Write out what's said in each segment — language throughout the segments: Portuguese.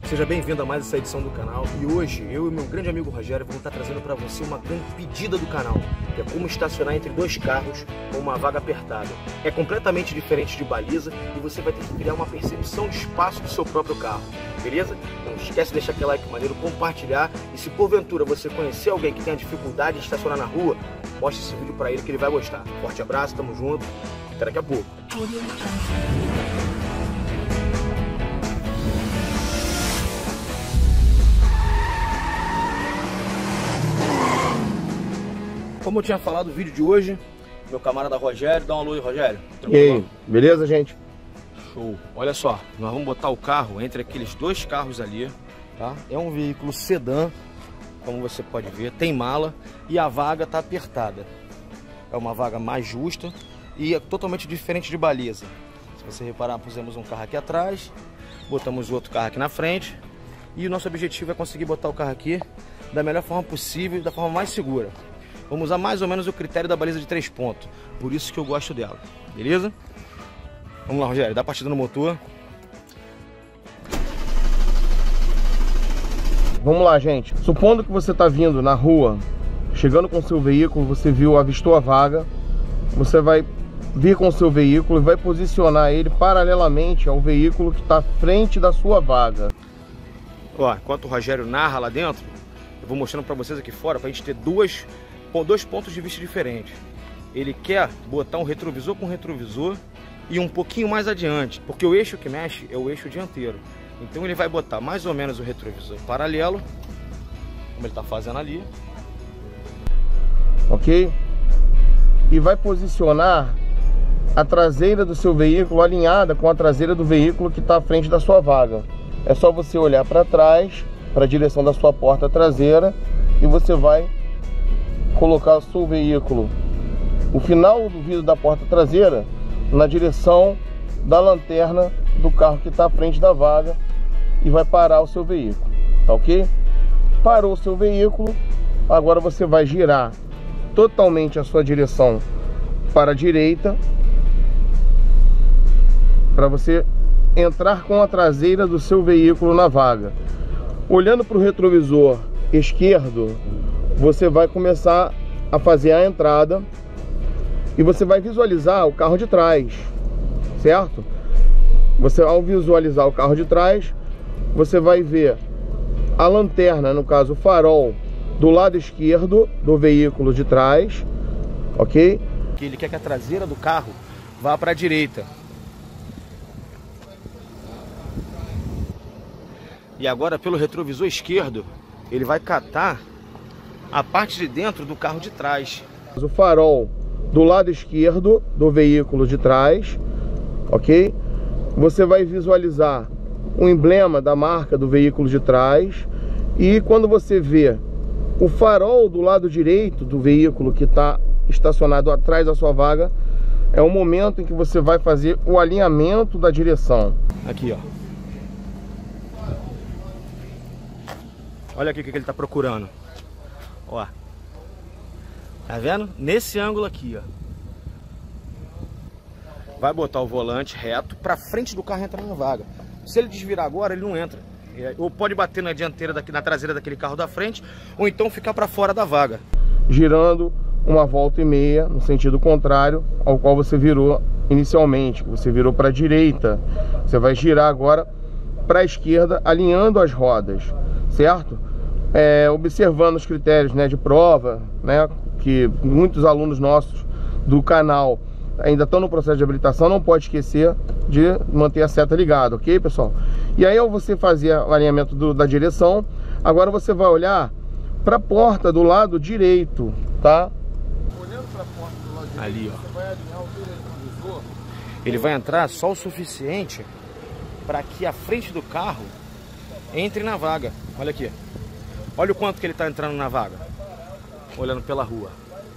Seja bem-vindo a mais essa edição do canal e hoje eu e meu grande amigo Rogério vamos estar trazendo para você uma grande pedida do canal, que é como estacionar entre dois carros com uma vaga apertada. É completamente diferente de baliza e você vai ter que criar uma percepção de espaço do seu próprio carro, beleza? Não esquece de deixar aquele like maneiro, compartilhar e se porventura você conhecer alguém que tenha dificuldade de estacionar na rua, mostre esse vídeo para ele que ele vai gostar. Forte abraço, tamo junto, até daqui a pouco. Como eu tinha falado no vídeo de hoje, meu camarada Rogério, dá uma luz, Rogério. E aí, beleza, gente? Show. Olha só, nós vamos botar o carro entre aqueles dois carros ali, tá? É um veículo sedã, como você pode ver, tem mala e a vaga tá apertada. É uma vaga mais justa e é totalmente diferente de baliza. Se você reparar, pusemos um carro aqui atrás, botamos outro carro aqui na frente e o nosso objetivo é conseguir botar o carro aqui da melhor forma possível, da forma mais segura. Vamos usar mais ou menos o critério da baliza de 3 pontos. Por isso que eu gosto dela. Beleza? Vamos lá, Rogério. Dá partida no motor. Vamos lá, gente. Supondo que você está vindo na rua, chegando com o seu veículo, você viu, avistou a vaga. Você vai vir com o seu veículo e vai posicionar ele paralelamente ao veículo que está à frente da sua vaga. Ó, enquanto o Rogério narra lá dentro, eu vou mostrando para vocês aqui fora, para a gente ter dois pontos de vista diferentes. Ele quer botar um retrovisor com retrovisor e um pouquinho mais adiante, porque o eixo que mexe é o eixo dianteiro. Então ele vai botar mais ou menos o retrovisor paralelo, como ele está fazendo ali. Ok? E vai posicionar a traseira do seu veículo alinhada com a traseira do veículo que está à frente da sua vaga. É só você olhar para trás, para a direção da sua porta traseira, e você vai colocar o seu veículo, o final do vidro da porta traseira, na direção da lanterna do carro que está à frente da vaga e vai parar o seu veículo, tá ok? Parou o seu veículo, agora você vai girar totalmente a sua direção para a direita, para você entrar com a traseira do seu veículo na vaga. Olhando para o retrovisor esquerdo, você vai começar a fazer a entrada e você vai visualizar o carro de trás, certo? Você, ao visualizar o carro de trás, você vai ver a lanterna, no caso o farol, do lado esquerdo do veículo de trás, ok? Ele quer que a traseira do carro vá para a direita. E agora, pelo retrovisor esquerdo, ele vai catar a parte de dentro do carro de trás. O farol do lado esquerdo do veículo de trás, ok? Você vai visualizar o emblema da marca do veículo de trás. E quando você vê o farol do lado direito do veículo que está estacionado atrás da sua vaga, é o momento em que você vai fazer o alinhamento da direção. Aqui, ó. Olha aqui o que ele está procurando. Ó, tá vendo? Nesse ângulo aqui, ó. Vai botar o volante reto pra frente do carro entrar na vaga. Se ele desvirar agora, ele não entra. Ou pode bater na dianteira, na traseira daquele carro da frente, ou então ficar pra fora da vaga. Girando uma volta e meia no sentido contrário ao qual você virou inicialmente. Você virou para a direita. Você vai girar agora para a esquerda, alinhando as rodas, certo? Observando os critérios, né, de prova, né, que muitos alunos nossos do canal ainda estão no processo de habilitação, não pode esquecer de manter a seta ligada, ok, pessoal? E aí, ao você fazer o alinhamento da direção, agora você vai olhar para a porta do lado direito, tá? Olhando para a porta do lado direito, ali, ó. você vai alinhar o retrovisor. Ele vai entrar só o suficiente para que a frente do carro entre na vaga. Olha aqui. Olha o quanto que ele está entrando na vaga. Olhando pela rua.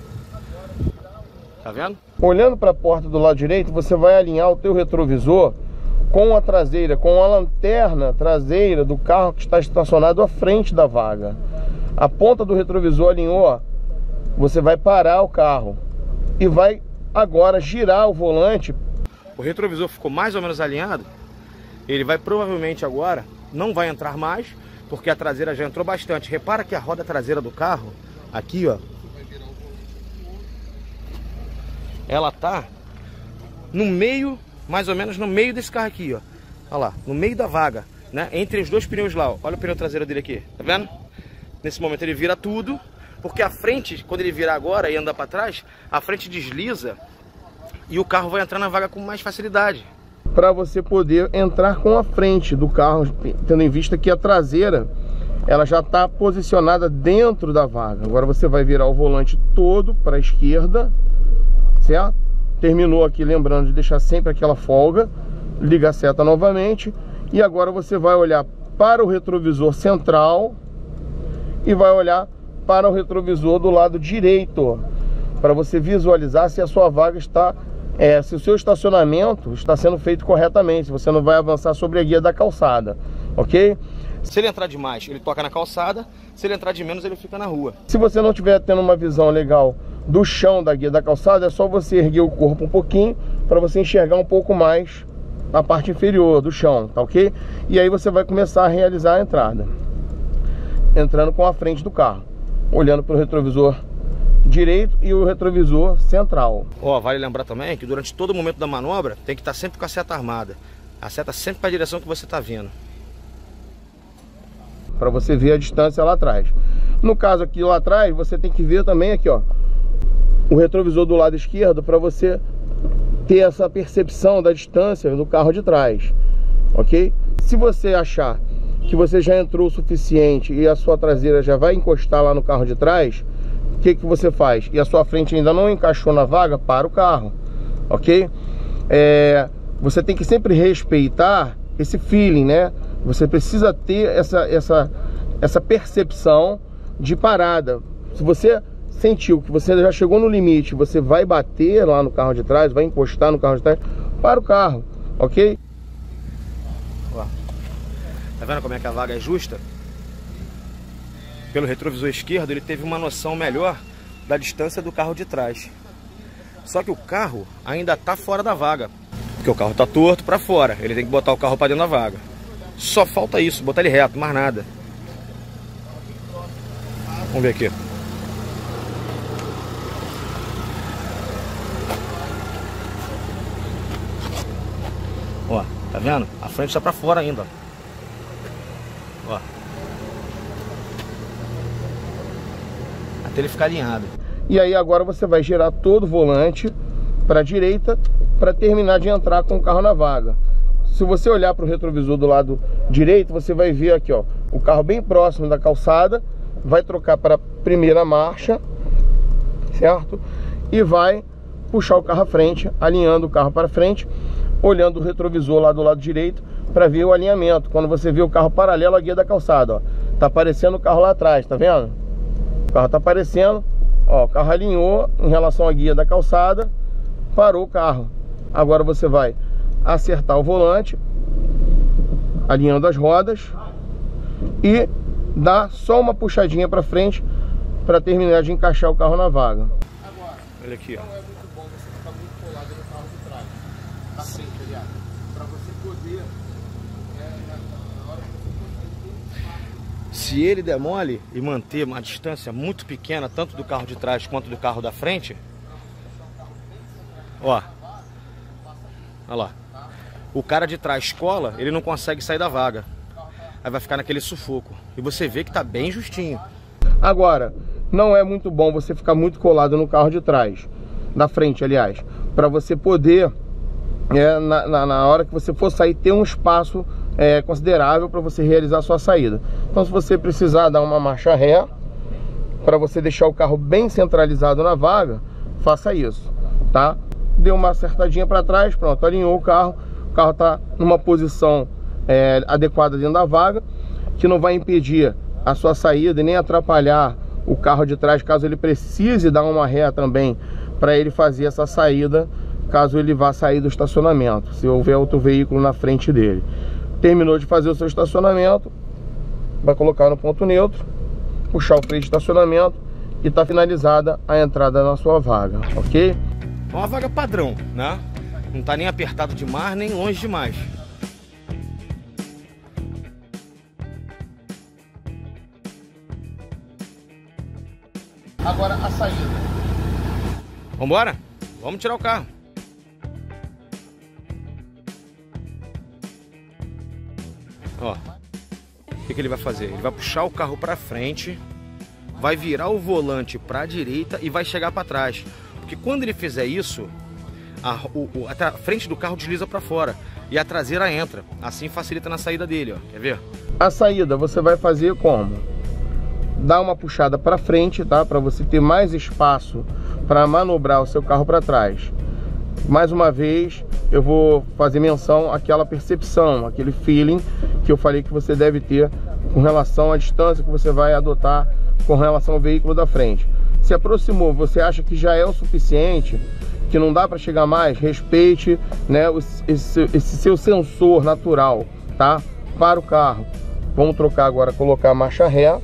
Tá vendo? Olhando para a porta do lado direito, você vai alinhar o teu retrovisor com a traseira, com a lanterna traseira do carro que está estacionado à frente da vaga. A ponta do retrovisor alinhou, você vai parar o carro e vai agora girar o volante. O retrovisor ficou mais ou menos alinhado. Ele vai provavelmente agora não vai entrar mais, porque a traseira já entrou bastante. Repara que a roda traseira do carro, aqui ó, ela tá no meio, mais ou menos no meio desse carro aqui, ó. Olha lá, no meio da vaga, né? Entre os dois pneus lá, ó. Olha o pneu traseiro dele aqui, tá vendo? Nesse momento ele vira tudo, porque a frente, quando ele virar agora e andar para trás, a frente desliza e o carro vai entrar na vaga com mais facilidade. Para você poder entrar com a frente do carro, tendo em vista que a traseira ela já está posicionada dentro da vaga. Agora você vai virar o volante todo para a esquerda, certo? Terminou aqui, lembrando de deixar sempre aquela folga, liga a seta novamente e agora você vai olhar para o retrovisor central e vai olhar para o retrovisor do lado direito, para você visualizar se a sua vaga está, se o seu estacionamento está sendo feito corretamente, se você não vai avançar sobre a guia da calçada, ok? Se ele entrar demais, ele toca na calçada, se ele entrar de menos, ele fica na rua. Se você não estiver tendo uma visão legal do chão da guia da calçada, é só você erguer o corpo um pouquinho para você enxergar um pouco mais a parte inferior do chão, tá ok? E aí você vai começar a realizar a entrada, entrando com a frente do carro, olhando para o retrovisor direito e o retrovisor central. Ó, vale lembrar também que durante todo o momento da manobra tem que estar sempre com a seta armada. A seta sempre para a direção que você está vindo, para você ver a distância lá atrás. No caso aqui lá atrás, você tem que ver também aqui, ó, o retrovisor do lado esquerdo, para você ter essa percepção da distância do carro de trás, ok? Se você achar que você já entrou o suficiente e a sua traseira já vai encostar lá no carro de trás, o que você faz? E a sua frente ainda não encaixou na vaga, para o carro, ok? Você tem que sempre respeitar esse feeling, né? Você precisa ter essa percepção de parada. Se você sentiu que você já chegou no limite, você vai bater lá no carro de trás, vai encostar no carro de trás, para o carro, ok? Ó, tá vendo como é que a vaga é justa? Pelo retrovisor esquerdo ele teve uma noção melhor da distância do carro de trás. Só que o carro ainda tá fora da vaga, porque o carro tá torto para fora, ele tem que botar o carro para dentro da vaga. Só falta isso, botar ele reto, mais nada. Vamos ver aqui. Ó, tá vendo? A frente está para fora ainda. Ó. Até ele ficar alinhado. E aí agora você vai girar todo o volante para a direita para terminar de entrar com o carro na vaga. Se você olhar para o retrovisor do lado direito, você vai ver aqui, ó, o carro bem próximo da calçada, vai trocar para a primeira marcha, certo? E vai puxar o carro à frente, alinhando o carro para frente, olhando o retrovisor lá do lado direito para ver o alinhamento. Quando você vê o carro paralelo à guia da calçada, ó, tá aparecendo o carro lá atrás, tá vendo? O carro tá aparecendo, ó, o carro alinhou em relação à guia da calçada, parou o carro. Agora você vai acertar o volante, alinhando as rodas e dar só uma puxadinha para frente para terminar de encaixar o carro na vaga. Olha aqui, ó. Não é muito bom você ficar muito colado no carro de trás, na frente, aliás, para você poder, na hora que você for... Se ele der mole e manter uma distância muito pequena, tanto do carro de trás quanto do carro da frente, ó, olha lá, o cara de trás cola, ele não consegue sair da vaga, aí vai ficar naquele sufoco, e você vê que tá bem justinho. Agora, não é muito bom você ficar muito colado no carro de trás, da frente, aliás, para você poder, na hora que você for sair, ter um espaço considerável para você realizar a sua saída. Então, se você precisar dar uma marcha ré, para você deixar o carro bem centralizado na vaga, faça isso, tá? Deu uma acertadinha para trás, pronto, alinhou o carro está numa posição adequada dentro da vaga, que não vai impedir a sua saída e nem atrapalhar o carro de trás, caso ele precise dar uma ré também, para ele fazer essa saída, caso ele vá sair do estacionamento, se houver outro veículo na frente dele. Terminou de fazer o seu estacionamento, vai colocar no ponto neutro, puxar o freio de estacionamento e está finalizada a entrada na sua vaga, ok? É uma vaga padrão, né? Não tá nem apertado demais, nem longe demais. Agora a saída. Vambora? Vamos tirar o carro. Ó, o que ele vai fazer? Ele vai puxar o carro para frente, vai virar o volante para a direita e vai chegar para trás. Porque quando ele fizer isso, a frente do carro desliza para fora e a traseira entra. Assim facilita na saída dele, ó. Quer ver? A saída você vai fazer como? Dá uma puxada para frente, tá? Para você ter mais espaço para manobrar o seu carro para trás. Mais uma vez, eu vou fazer menção àquela percepção, aquele feeling que eu falei que você deve ter com relação à distância que você vai adotar com relação ao veículo da frente. Se aproximou, você acha que já é o suficiente, que não dá para chegar mais, respeite, né, esse seu sensor natural, tá? Para o carro. Vamos trocar agora, colocar a marcha ré.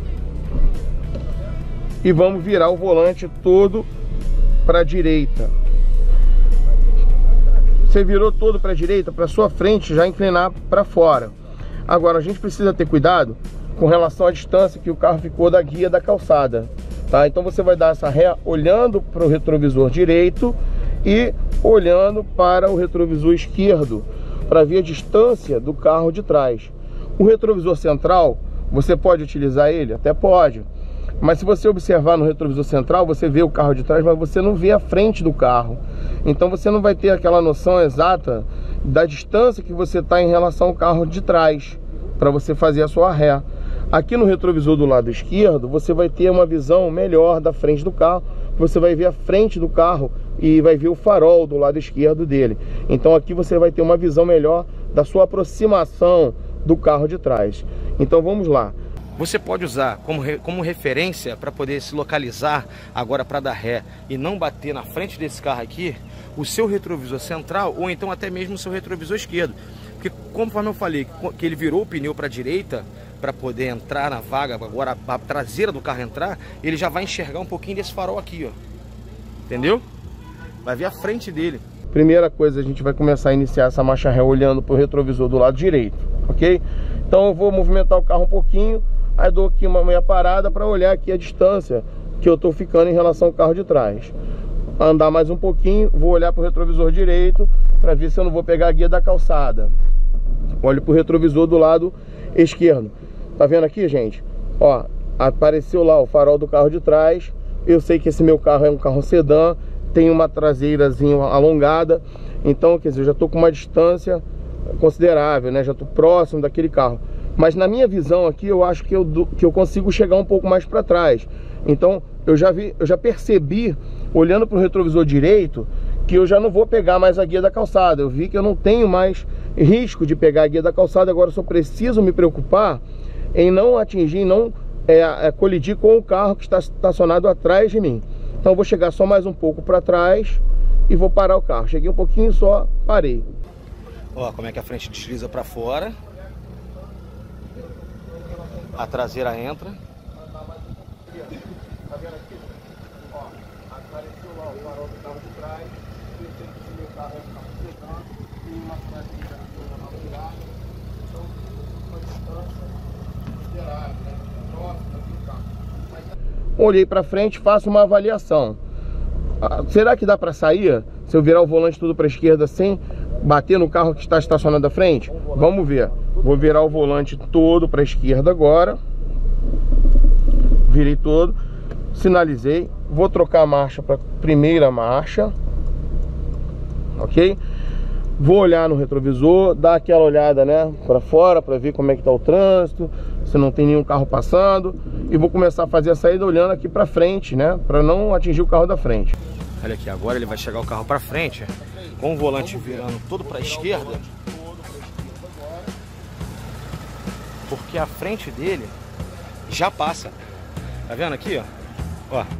E vamos virar o volante todo para a direita. Você virou todo para a direita, para sua frente já inclinar para fora. Agora a gente precisa ter cuidado com relação à distância que o carro ficou da guia da calçada, tá? Então você vai dar essa ré olhando para o retrovisor direito e olhando para o retrovisor esquerdo, para ver a distância do carro de trás. O retrovisor central, você pode utilizar ele? Até pode. Mas se você observar no retrovisor central, você vê o carro de trás, mas você não vê a frente do carro. Então você não vai ter aquela noção exata da distância que você está em relação ao carro de trás, para você fazer a sua ré. Aqui no retrovisor do lado esquerdo, você vai ter uma visão melhor da frente do carro. Você vai ver a frente do carro e vai ver o farol do lado esquerdo dele. Então aqui você vai ter uma visão melhor da aproximação do carro de trás. Então vamos lá. Você pode usar como referência para poder se localizar agora para dar ré e não bater na frente desse carro aqui, o seu retrovisor central ou então até mesmo o seu retrovisor esquerdo. Porque conforme eu falei que ele virou o pneu para a direita para poder entrar na vaga, agora a traseira do carro entrar, ele já vai enxergar um pouquinho desse farol aqui, ó. Entendeu? Vai ver a frente dele. Primeira coisa, a gente vai começar a iniciar essa marcha ré olhando para o retrovisor do lado direito, ok? Então eu vou movimentar o carro um pouquinho. Aí dou aqui uma meia parada para olhar aqui a distância que eu estou ficando em relação ao carro de trás. Andar mais um pouquinho, vou olhar para o retrovisor direito para ver se eu não vou pegar a guia da calçada. Olho para o retrovisor do lado esquerdo. Tá vendo aqui, gente? Ó, apareceu lá o farol do carro de trás. Eu sei que esse meu carro é um carro sedã, tem uma traseirazinha alongada. Então, quer dizer, eu já estou com uma distância considerável, né? Já estou próximo daquele carro. Mas na minha visão aqui, eu acho que eu consigo chegar um pouco mais para trás. Então, eu já percebi, olhando para o retrovisor direito, que eu já não vou pegar mais a guia da calçada. Eu vi que eu não tenho mais risco de pegar a guia da calçada. Agora eu só preciso me preocupar em não atingir, não colidir com o carro que está estacionado atrás de mim. Então eu vou chegar só mais um pouco para trás e vou parar o carro. Cheguei um pouquinho só, parei. Ó, como é que a frente desliza para fora. A traseira entra. Tá vendo aqui? Ó, apareceu lá o farol do carro de trás. Eu sei que esse meu carro é um carro sedã, tem uma traseira alongada, então uma distância considerável, né? Próxima do carro. Olhei para frente, faço uma avaliação. Será que dá para sair se eu virar o volante tudo para a esquerda sem bater no carro que está estacionado à frente? Vamos ver. Vou virar o volante todo para a esquerda agora. Virei todo. Sinalizei. Vou trocar a marcha para primeira marcha. Ok? Vou olhar no retrovisor, dar aquela olhada, né, para fora, para ver como é que está o trânsito, se não tem nenhum carro passando. E vou começar a fazer a saída olhando aqui para frente, né, para não atingir o carro da frente. Olha aqui, agora ele vai chegar o carro para frente, com o volante virando todo para a esquerda. Porque a frente dele já passa. Tá vendo aqui, ó? Ó.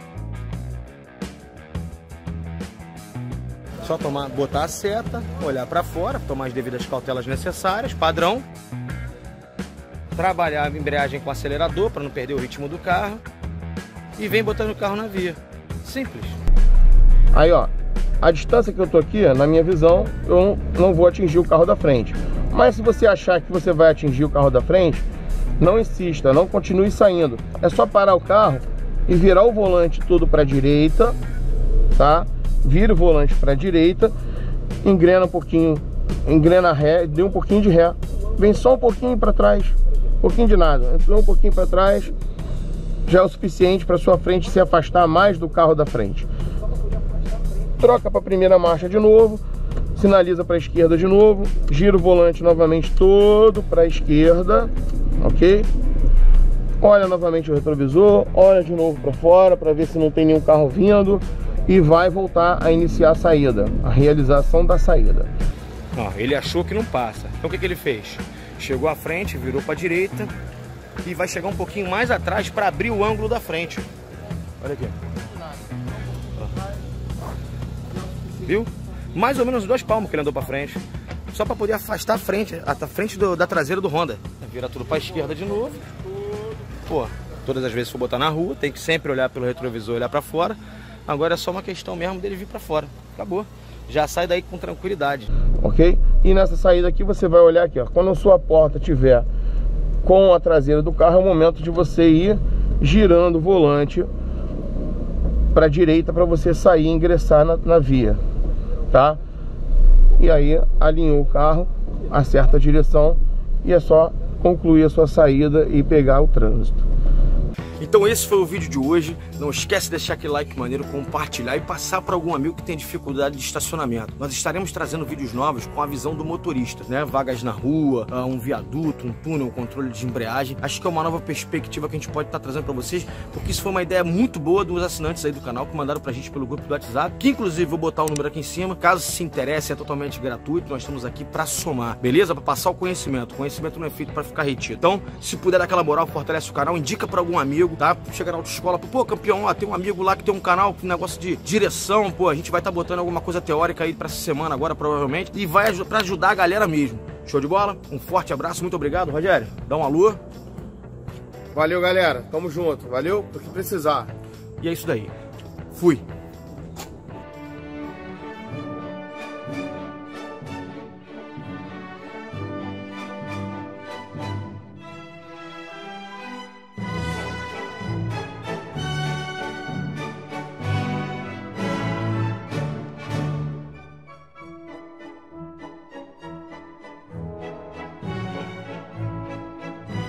Só botar a seta, olhar para fora, tomar as devidas cautelas necessárias, padrão. Trabalhar a embreagem com o acelerador para não perder o ritmo do carro. E vem botando o carro na via. Simples. Aí, ó, a distância que eu tô aqui, na minha visão, eu não vou atingir o carro da frente. Mas se você achar que você vai atingir o carro da frente, não insista, não continue saindo. É só parar o carro e virar o volante todo para a direita, tá? Vira o volante para a direita, engrena um pouquinho, engrena ré, dê um pouquinho de ré, vem só um pouquinho para trás, um pouquinho de nada, entrou um pouquinho para trás, já é o suficiente para sua frente se afastar mais do carro da frente. Troca para a primeira marcha de novo, sinaliza para a esquerda de novo, gira o volante novamente todo para a esquerda, ok? Olha novamente o retrovisor, olha de novo para fora para ver se não tem nenhum carro vindo e vai voltar a iniciar a saída, a realização da saída. Ó, ele achou que não passa, então o que ele fez? Chegou à frente, virou para a direita e vai chegar um pouquinho mais atrás para abrir o ângulo da frente. Olha aqui. Viu? Mais ou menos 2 palmos que ele andou para frente, só para poder afastar a frente da traseira do Honda. Vira tudo para a esquerda de novo. Pô, todas as vezes que for botar na rua, tem que sempre olhar pelo retrovisor, olhar para fora. Agora é só uma questão mesmo dele vir para fora. Acabou. Já sai daí com tranquilidade. Ok? E nessa saída aqui você vai olhar aqui, ó. Quando a sua porta tiver com a traseira do carro, é o momento de você ir girando o volante para a direita para você sair e ingressar na via, tá? E aí alinhou o carro, acerta a direção e é só concluir a sua saída e pegar o trânsito. Então esse foi o vídeo de hoje. Não esquece de deixar aquele like maneiro, compartilhar e passar para algum amigo que tem dificuldade de estacionamento. Nós estaremos trazendo vídeos novos com a visão do motorista, né? Vagas na rua, um viaduto, um túnel, um controle de embreagem. Acho que é uma nova perspectiva que a gente pode estar trazendo para vocês, porque isso foi uma ideia muito boa dos assinantes aí do canal que mandaram pra gente pelo grupo do WhatsApp, que inclusive vou botar o número aqui em cima. Caso se interesse, é totalmente gratuito. Nós estamos aqui para somar, beleza? Para passar o conhecimento. O conhecimento não é feito para ficar retido. Então, se puder dar aquela moral, fortalece o canal, indica para algum amigo, tá? Chega na autoescola, pô, campeão, ó, tem um amigo lá que tem um canal com negócio de direção, pô, a gente vai estar botando alguma coisa teórica aí pra essa semana agora, provavelmente, e vai pra ajudar a galera mesmo. Show de bola? Um forte abraço, muito obrigado, Rogério. Dá um alô. Valeu, galera. Tamo junto. Valeu, do que precisar. E é isso daí. Fui.